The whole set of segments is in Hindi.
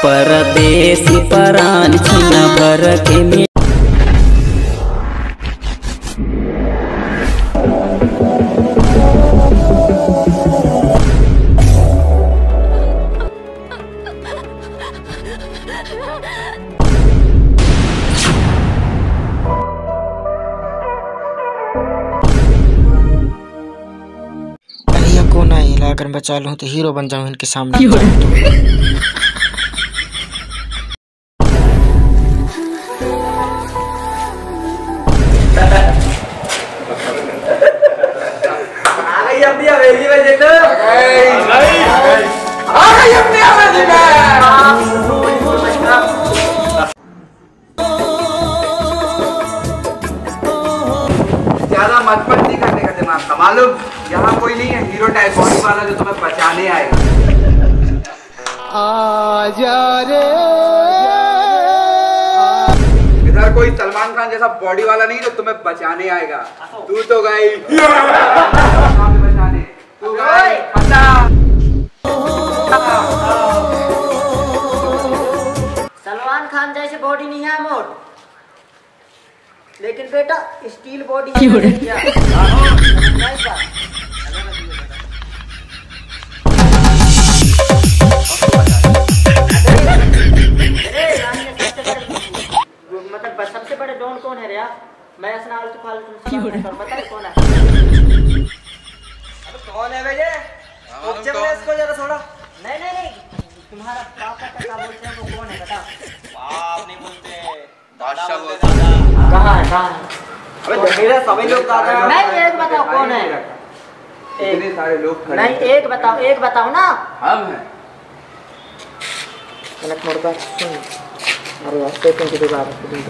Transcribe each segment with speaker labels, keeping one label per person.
Speaker 1: परदेसी परान छिन भर के
Speaker 2: को ना हिला अगर बचा लूं तो हीरो बन जाऊं इनके सामने।
Speaker 3: ज्यादा मतपत्ती करने का दिमाग था मालूम। यहाँ कोई नहीं है हीरो टाइप बॉडी वाला जो तुम्हें बचाने आएगा। आजा रे इधर कोई सलमान खान जैसा बॉडी वाला नहीं जो तुम्हें बचाने आएगा। तू तो गई बचाने, तू गई
Speaker 4: सलमान खान जैसे बॉडी नहीं है मोट, लेकिन बेटा स्टील बॉडी मतलब सबसे बड़े डॉन कौन है रे? मैं फालतू बता कौन है? कौन है भैया? इसको जरा थोड़ा। नहीं तुम्हारा पापा का क्या बोलते हैं वो कौन है बता? बाप नहीं बोलते, बादशाह बोलते हैं। कहाँ है? अबे मेरा सभी लोग दादा है। नहीं एक बताओ कौन है?
Speaker 3: इतने सारे लोग खड़े।
Speaker 4: नहीं एक बताओ ना।
Speaker 3: हम हैं।
Speaker 4: कनक मुर्गा सुन। अरे ऐसे क्यों बात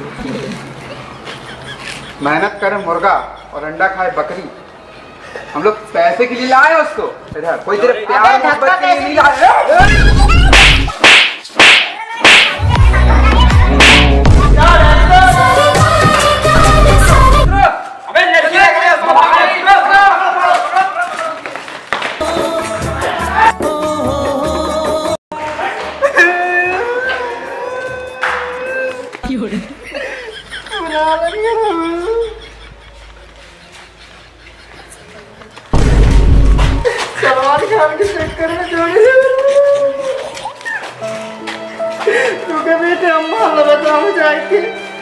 Speaker 3: मेहनत करे मुर्गा और अंडा खाए बकरी। हम लोग पैसे के लिए लाए उसको। इधर कोई तेरे प्यार मोहब्बत के लिए नहीं लाए।
Speaker 4: सलमान खान के चक्कर में जोड़ी तू के बेटे अम्मा बताओ जाके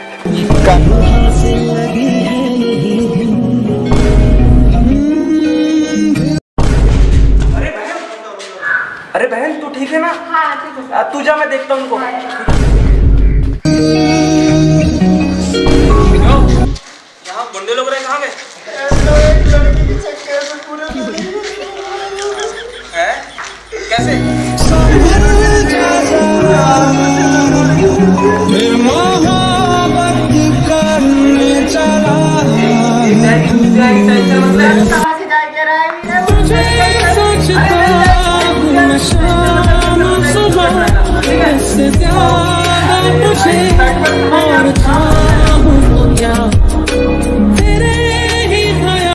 Speaker 3: अरे बहन तू ठीक है ना?
Speaker 4: हाँ ठीक है।
Speaker 3: तू जा मैं देखता हूँ उनको।
Speaker 5: यहाँ गुंडे लोग रहे कहाँ गए?